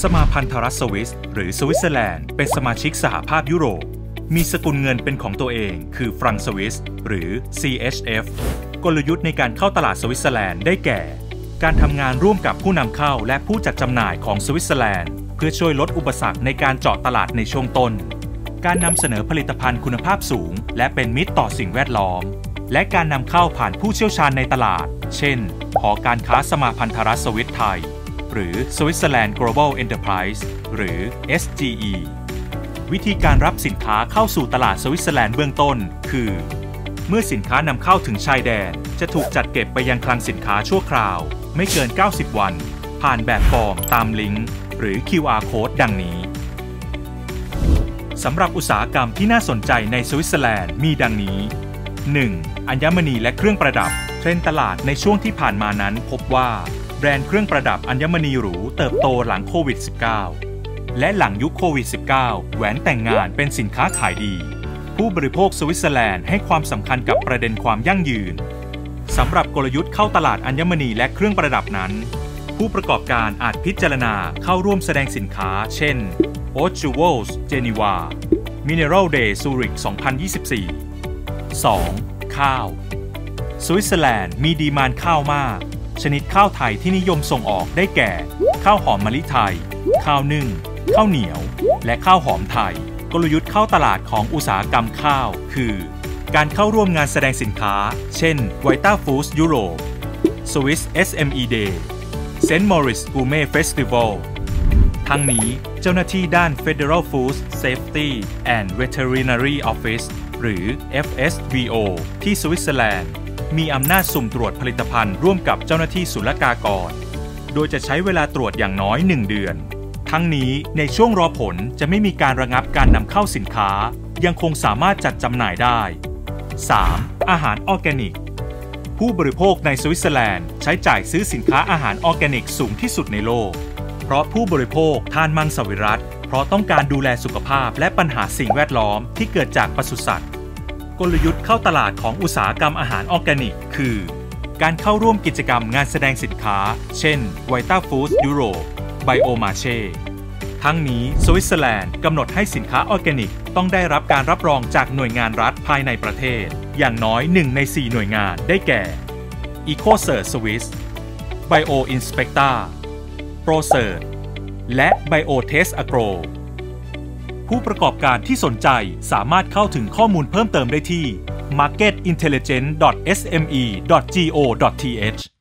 สมาพันธรัฐสวิสหรือสวิตเซอร์แลนด์เป็นสมาชิกสหภาพยุโรปมีสกุลเงินเป็นของตัวเองคือฟรังก์สวิสหรือ CHF กลยุทธ์ในการเข้าตลาดสวิตเซอร์แลนด์ได้แก่การทำงานร่วมกับผู้นำเข้าและผู้จัดจำหน่ายของสวิตเซอร์แลนด์เพื่อช่วยลดอุปสรรคในการเจาะตลาดในช่วงต้นการนำเสนอผลิตภัณฑ์คุณภาพสูงและเป็นมิตรต่อสิ่งแวดล้อมและการนำเข้าผ่านผู้เชี่ยวชาญในตลาดเช่นหอการค้าสมาพันธรัฐสวิสไทยหรือ Switzerland Global Enterprise หรือ SGE วิธีการรับสินค้าเข้าสู่ตลาดสวิตเซอร์แลนด์เบื้องต้นคือเมื่อสินค้านำเข้าถึงชายแดนจะถูกจัดเก็บไปยังคลังสินค้าชั่วคราวไม่เกิน90วันผ่านแบบฟอร์มตามลิงก์หรือ QR Code ดังนี้สำหรับอุตสาหกรรมที่น่าสนใจในสวิตเซอร์แลนด์มีดังนี้ 1. อัญมณีและเครื่องประดับเทรนด์ตลาดในช่วงที่ผ่านมานั้นพบว่าแบรนด์เครื่องประดับอัญมณีหรูเติบโตหลังโควิด -19 และหลังยุคโควิด -19 แหวนแต่งงานเป็นสินค้าขายดีผู้บริโภคสวิตเซอร์แลนด์ให้ความสำคัญกับประเด็นความยั่งยืนสำหรับกลยุทธ์เข้าตลาดอัญมณีและเครื่องประดับนั้นผู้ประกอบการอาจพิจารณาเข้าร่วมแสดงสินค้าเช่น Haute Jewels Geneva Mineral Day Zurich 2024 2. ข้าวสวิตเซอร์แลนด์มีดีมานด์ข้าวมากชนิดข้าวไทยที่นิยมส่งออกได้แก่ข้าวหอมมะลิไทยข้าวนึ่งข้าวเหนียวและข้าวหอมไทยกลยุทธ์เข้าตลาดของอุตสาหกรรมข้าวคือการเข้าร่วมงานแสดงสินค้าเช่น Vita Foods Europe Swiss SME Day St. Moritz Gourmet Festival ทั้งนี้เจ้าหน้าที่ด้าน Federal Food Safety and Veterinary Office หรือ FSVO ที่สวิตเซอร์แลนด์มีอำนาจสุ่มตรวจผลิตภัณฑ์ร่วมกับเจ้าหน้าที่ศุลกากรโดยจะใช้เวลาตรวจอย่างน้อย1 เดือนทั้งนี้ในช่วงรอผลจะไม่มีการระงับการนำเข้าสินค้ายังคงสามารถจัดจำหน่ายได้ 3. อาหารออร์แกนิกผู้บริโภคในสวิตเซอร์แลนด์ใช้จ่ายซื้อสินค้าอาหารออร์แกนิกสูงที่สุดในโลกเพราะผู้บริโภคทานมังสวิรัติเพราะต้องการดูแลสุขภาพและปัญหาสิ่งแวดล้อมที่เกิดจากปศุสัตว์กลยุทธ์เข้าตลาดของอุตสาหกรรมอาหารออร์แกนิกคือการเข้าร่วมกิจกรรมงานแสดงสินค้าเช่น Vita Foods Europe Biomarché ทั้งนี้สวิตเซอร์แลนด์กำหนดให้สินค้าออร์แกนิกต้องได้รับการรับรองจากหน่วยงานรัฐภายในประเทศอย่างน้อย1 ใน 4 หน่วยงานได้แก่ EcoCert Swiss BioInspecta ProCert และ BioTest Agro ผู้ประกอบการที่สนใจสามารถเข้าถึงข้อมูลเพิ่มเติมได้ที่ marketintelligence.sme.go.th